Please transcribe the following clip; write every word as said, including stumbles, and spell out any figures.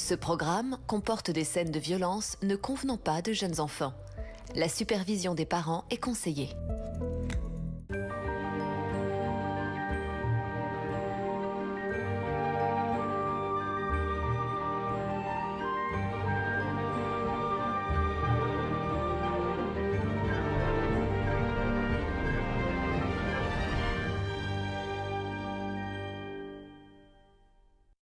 Ce programme comporte des scènes de violence ne convenant pas de jeunes enfants. La supervision des parents est conseillée.